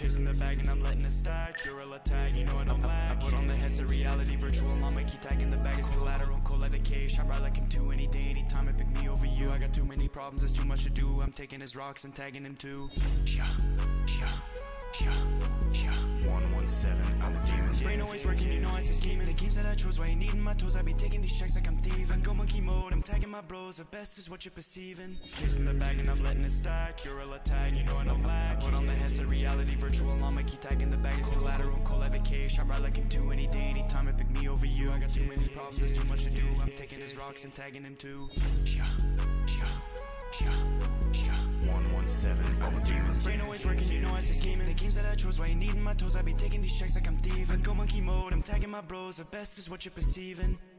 Chasing the bag and I'm letting it stack. You're a tag, you know I don't lack. I put on the heads of reality, virtual mama, key tag in the bag is collateral. Cold like the cage, I ride like him too. Any day, anytime, it pick me over you. I got too many problems, there's too much to do. I'm taking his rocks and tagging him too. 117, I'm a demon. Brain always working, you know I say scheming. The games that I chose, why you needing my toes? I be taking these checks like I'm thieving. I go monkey mode, I'm tagging my bros. The best is what you're perceiving. Chasing the bag and I'm letting it stack. You're a tag, you know I don't lack. Put on the heads of reality, virtual mama, key tag in the bag is collateral. Cold like the cage, I ride like him too. Any day, anytime, it pick me over you. I got too many problems, there's too much to do. I'm taking his rocks and tagging him too. 117, I'm a demon. Brain always working, you know I say scheming. The games that I chose, why you needing my toes? I be taking these checks like I'm thieving. I go monkey mode, I'm tagging my bros. The best is what you're perceiving.